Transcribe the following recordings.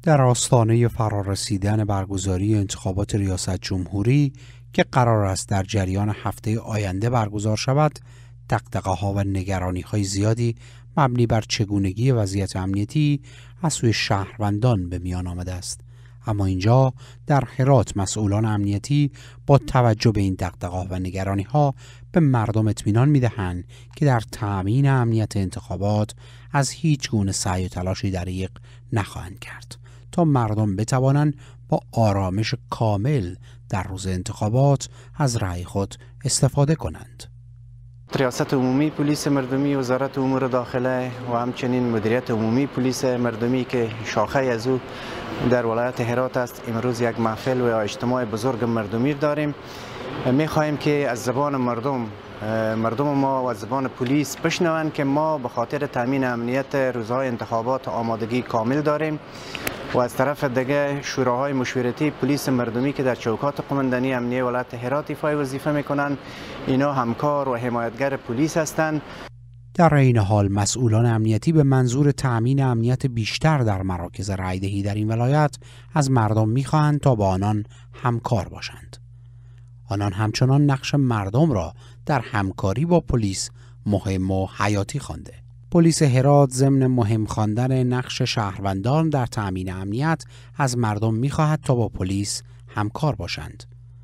در آستانه فرارسیدن برگزاری انتخابات ریاست جمهوری که قرار است در جریان هفته آینده برگزار شود، دغدغه‌ها و نگرانی‌های زیادی مبنی بر چگونگی وضعیت امنیتی از سوی شهروندان به میان آمده است. اما اینجا در هرات مسئولان امنیتی با توجه به این دغدغه‌ها و نگرانی‌ها به مردم اطمینان می‌دهند که در تأمین امنیت انتخابات از هیچ گونه سعی و تلاشی دریغ نخواهند کرد تا مردم بتوانند با آرامش کامل در روز انتخابات از رأی خود استفاده کنند. ریاست عمومی پلیس مردمی، وزارت امور داخله و همچنین مدیریت عمومی پلیس مردمی که شاخه از او در ولایت هرات است، امروز یک محفل و اجتماع بزرگ مردمی داریم. می‌خواهیم که از زبان مردم ما و از زبان پلیس بشنوند که ما به خاطر تامین امنیت روزهای انتخابات آمادگی کامل داریم و از طرف دیگه شوراهای مشورتی پلیس مردمی که در چوکات قماندانی امنیه ولایت هرات ایفای وظیفه میکنند، اینا همکار و حمایتگر پلیس هستند. در این حال مسئولان امنیتی به منظور تأمین امنیت بیشتر در مراکز رأی‌دهی در این ولایت از مردم میخواهند تا با آنان همکار باشند. آنان همچنان نقش مردم را در همکاری با پلیس مهم و حیاتی خوانده. پلیس هرات ضمن مهم خواندن نقش شهروندان در تأمین امنیت از مردم می‌خواهد تا با پلیس همکار باشند.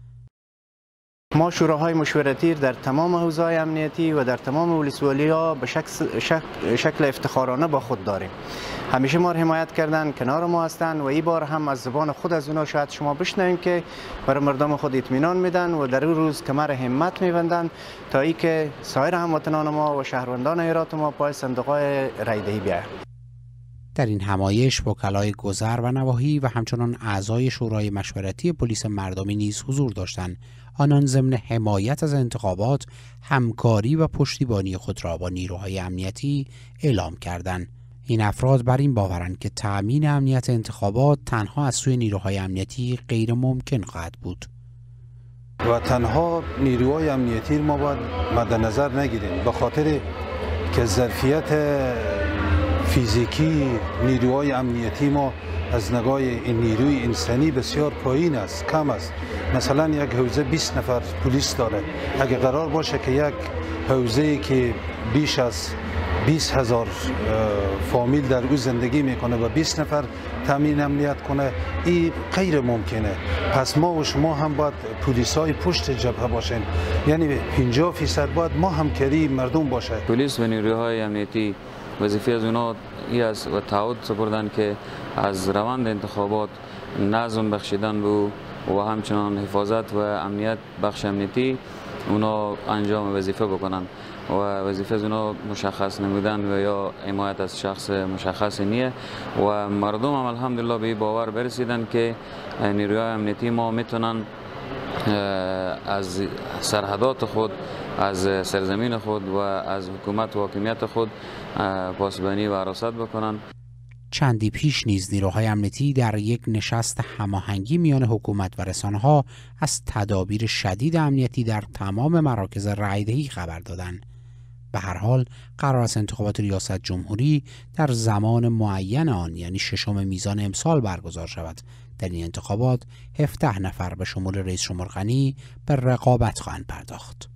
ما شوراهای مشورتی در تمام حوزه‌های امنیتی و در تمام ولسوالی‌ها به شکل افتخارانه با خود داریم. همیشه ما را حمایت کردن، کنار ما هستند و این بار هم از زبان خود از اونا شاید شما بشنویم که برای مردم خود اطمینان میدن و در این روز کمر همت میبندن تا ای که سایر هموطنان ما و شهروندان هرات ما پای صندوق‌های رأی‌دهی بیایند. در این همایش وکلای گذر و نواحی و همچنان اعضای شورای مشورتی پلیس مردمی نیز حضور داشتند. آنان ضمن حمایت از انتخابات همکاری و پشتیبانی خود را با نیروهای امنیتی اعلام کردند. این افراد بر این باورند که تأمین امنیت انتخابات تنها از سوی نیروهای امنیتی غیر ممکن خواهد بود و تنها نیروهای امنیتی ما باید مد نظر نگیریم، به خاطر که ظرفیت فیزیکی نیروهای امنیتی ما از نگاه این نیروی انسانی بسیار پایین است، کم است. مثلا یک حوزه 20 نفر پلیس داره. اگه قرار باشه که یک حوزه که بیش از 20,000 فامیل در او زندگی میکنه و 20 نفر تامین امنیت کنه، این غیر ممکنه. پس ما و شما هم باید پلیسای پشت جبهه باشیم، یعنی 50% باید ما همکاری مردم باشه. پلیس و نیروهای امنیتی وظیفه از اونا ای است و تعهد سپردن که از روند انتخابات نظم بخشیدن و همچنان حفاظت و امنیت بخش امنیتی اونا انجام وظیفه بکنن و وظیفه از اونا مشخص نمودن و یا حمایت از شخص مشخص نیه و مردم هم الحمدلله به باور برسیدن که نیروهای امنیتی ما میتونن از سرحدات خود، از سرزمین خود و از حکومت و حاکمیت خود پاسبانی و حراست بکنن. چندی پیش نیز نیروهای امنیتی در یک نشست هماهنگی میان حکومت و رسانه‌ها از تدابیر شدید امنیتی در تمام مراکز رأی‌دهی خبر دادند. به هر حال قرار است انتخابات ریاست جمهوری در زمان معین آن، یعنی 6 میزان امسال برگزار شود. در این انتخابات 17 نفر به شمول رئیس جمهور غنی به رقابت خواهند پرداخت.